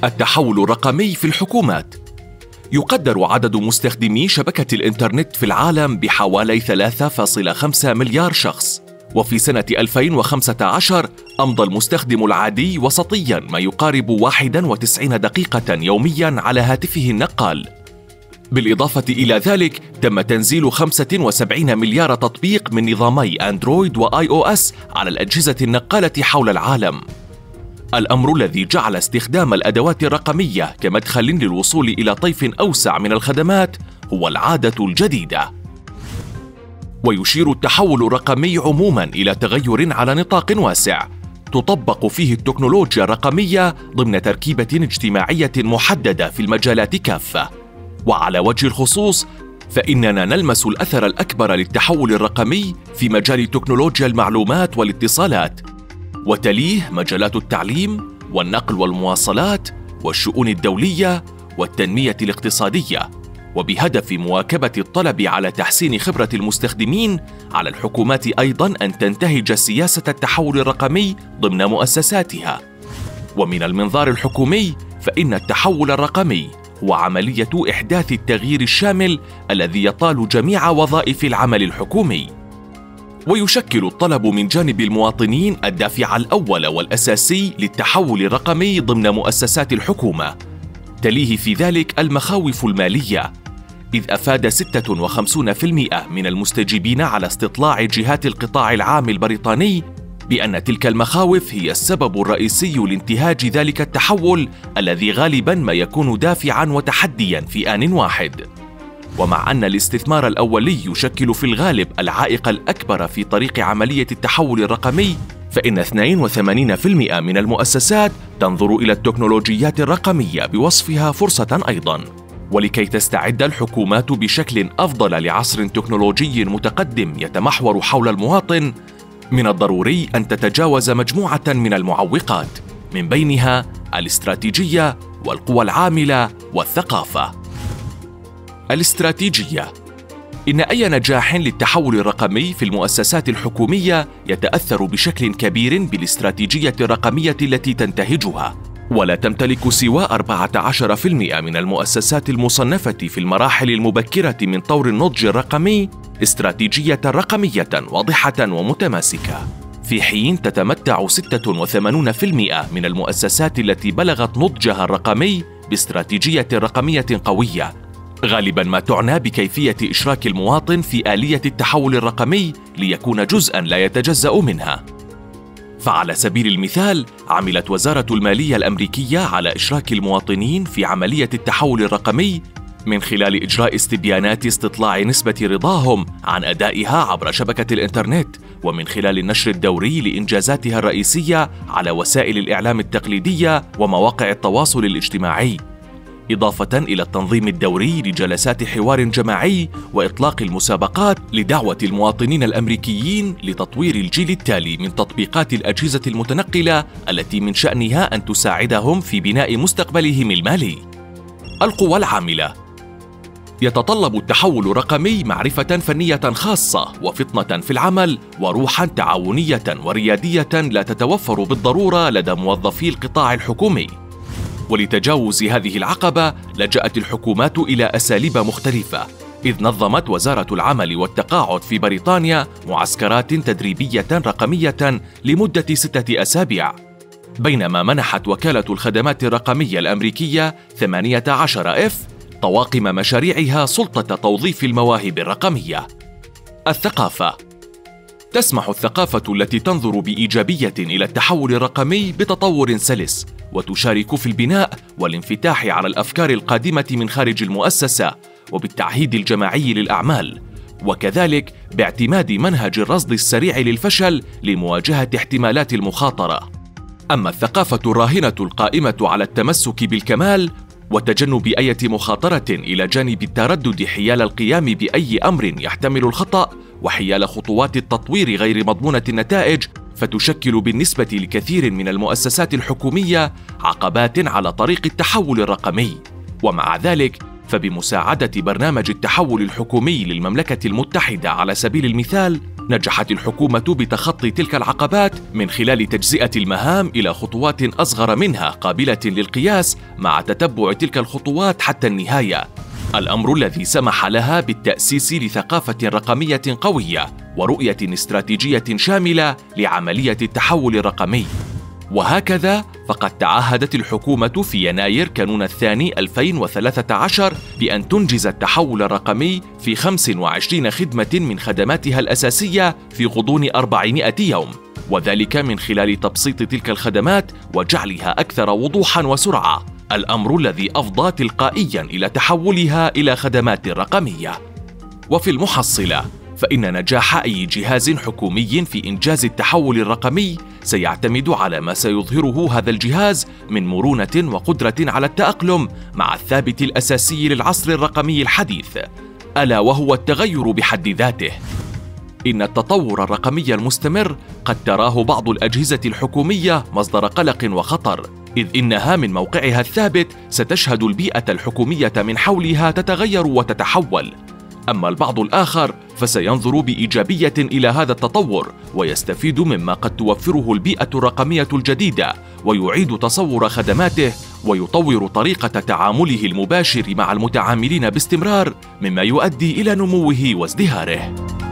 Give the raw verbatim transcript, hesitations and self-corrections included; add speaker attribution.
Speaker 1: التحول الرقمي في الحكومات. يقدر عدد مستخدمي شبكة الإنترنت في العالم بحوالي ثلاثة فاصلة خمسة مليار شخص، وفي سنة ألفين وخمسة عشر أمضى المستخدم العادي وسطياً ما يقارب واحد وتسعين دقيقة يومياً على هاتفه النقال. بالإضافة إلى ذلك، تم تنزيل خمسة وسبعين مليار تطبيق من نظامي أندرويد وآي أو إس على الأجهزة النقالة حول العالم. الأمر الذي جعل استخدام الأدوات الرقمية كمدخل للوصول إلى طيف أوسع من الخدمات هو العادة الجديدة. ويشير التحول الرقمي عموماً إلى تغير على نطاق واسع تطبق فيه التكنولوجيا الرقمية ضمن تركيبة اجتماعية محددة في المجالات كافة. وعلى وجه الخصوص فإننا نلمس الأثر الأكبر للتحول الرقمي في مجال تكنولوجيا المعلومات والاتصالات، وتليه مجالات التعليم والنقل والمواصلات والشؤون الدولية والتنمية الاقتصادية. وبهدف مواكبة الطلب على تحسين خبرة المستخدمين، على الحكومات أيضاً أن تنتهج سياسة التحول الرقمي ضمن مؤسساتها. ومن المنظار الحكومي فإن التحول الرقمي هو عملية إحداث التغيير الشامل الذي يطال جميع وظائف العمل الحكومي. ويشكل الطلب من جانب المواطنين الدافع الأول والأساسي للتحول الرقمي ضمن مؤسسات الحكومة. تليه في ذلك المخاوف المالية، إذ أفاد ستة وخمسين بالمئة من المستجيبين على استطلاع جهات القطاع العام البريطاني بأن تلك المخاوف هي السبب الرئيسي لانتهاج ذلك التحول الذي غالباً ما يكون دافعاً وتحدياً في آن واحد. ومع أن الاستثمار الأولي يشكل في الغالب العائق الأكبر في طريق عملية التحول الرقمي، فإن اثنين وثمانين بالمئة من المؤسسات تنظر إلى التكنولوجيات الرقمية بوصفها فرصة أيضاً. ولكي تستعد الحكومات بشكل أفضل لعصر تكنولوجي متقدم يتمحور حول المواطن، من الضروري أن تتجاوز مجموعة من المعوقات، من بينها الاستراتيجية والقوى العاملة والثقافة. الاستراتيجية: إن أي نجاح للتحول الرقمي في المؤسسات الحكومية يتأثر بشكل كبير بالاستراتيجية الرقمية التي تنتهجها، ولا تمتلك سوى أربعة عشر بالمئة من المؤسسات المصنفة في المراحل المبكرة من طور النضج الرقمي استراتيجية رقمية واضحة ومتماسكة، في حين تتمتع ستة وثمانين بالمئة من المؤسسات التي بلغت نضجها الرقمي باستراتيجية رقمية قوية، غالباً ما تعنى بكيفية إشراك المواطن في آلية التحول الرقمي ليكون جزءاً لا يتجزأ منها. فعلى سبيل المثال، عملت وزارة المالية الأمريكية على إشراك المواطنين في عملية التحول الرقمي من خلال إجراء استبيانات استطلاع نسبة رضاهم عن أدائها عبر شبكة الإنترنت، ومن خلال النشر الدوري لإنجازاتها الرئيسية على وسائل الإعلام التقليدية ومواقع التواصل الاجتماعي، إضافة إلى التنظيم الدوري لجلسات حوار جماعي وإطلاق المسابقات لدعوة المواطنين الأمريكيين لتطوير الجيل التالي من تطبيقات الأجهزة المتنقلة التي من شأنها أن تساعدهم في بناء مستقبلهم المالي. القوى العاملة: يتطلب التحول الرقمي معرفة فنية خاصة وفطنة في العمل وروحا تعاونية وريادية لا تتوفر بالضرورة لدى موظفي القطاع الحكومي. ولتجاوز هذه العقبة لجأت الحكومات إلى أساليب مختلفة، إذ نظمت وزارة العمل والتقاعد في بريطانيا معسكرات تدريبية رقمية لمدة ستة أسابيع، بينما منحت وكالة الخدمات الرقمية الأمريكية ثمانية عشر إف طواقم مشاريعها سلطة توظيف المواهب الرقمية. الثقافة: تسمح الثقافة التي تنظر بإيجابية إلى التحول الرقمي بتطور سلس، وتشارك في البناء والانفتاح على الأفكار القادمة من خارج المؤسسة وبالتعهيد الجماعي للأعمال، وكذلك باعتماد منهج الرصد السريع للفشل لمواجهة احتمالات المخاطرة. أما الثقافة الراهنة القائمة على التمسك بالكمال وتجنب أي مخاطرة إلى جانب التردد حيال القيام بأي أمر يحتمل الخطأ وحيال خطوات التطوير غير مضمونة النتائج، فتشكل بالنسبة لكثير من المؤسسات الحكومية عقبات على طريق التحول الرقمي. ومع ذلك فبمساعدة برنامج التحول الحكومي للمملكة المتحدة على سبيل المثال، نجحت الحكومة بتخطي تلك العقبات من خلال تجزئة المهام إلى خطوات أصغر منها قابلة للقياس مع تتبع تلك الخطوات حتى النهاية، الأمر الذي سمح لها بالتأسيس لثقافة رقمية قوية ورؤية استراتيجية شاملة لعملية التحول الرقمي. وهكذا فقد تعهدت الحكومة في يناير كانون الثاني ألفين وثلاثة عشر بأن تنجز التحول الرقمي في خمس وعشرين خدمة من خدماتها الأساسية في غضون أربعمائة يوم، وذلك من خلال تبسيط تلك الخدمات وجعلها أكثر وضوحاً وسرعة، الأمر الذي أفضى تلقائياً إلى تحولها إلى خدمات رقمية. وفي المحصلة فإن نجاح أي جهاز حكومي في إنجاز التحول الرقمي سيعتمد على ما سيظهره هذا الجهاز من مرونة وقدرة على التأقلم مع الثابت الأساسي للعصر الرقمي الحديث، ألا وهو التغير بحد ذاته. إن التطور الرقمي المستمر قد تراه بعض الأجهزة الحكومية مصدر قلق وخطر، إذ إنها من موقعها الثابت ستشهد البيئة الحكومية من حولها تتغير وتتحول، أما البعض الآخر فسينظر بإيجابية إلى هذا التطور ويستفيد مما قد توفره البيئة الرقمية الجديدة ويعيد تصور خدماته ويطور طريقة تعامله المباشر مع المتعاملين باستمرار، مما يؤدي إلى نموه وازدهاره.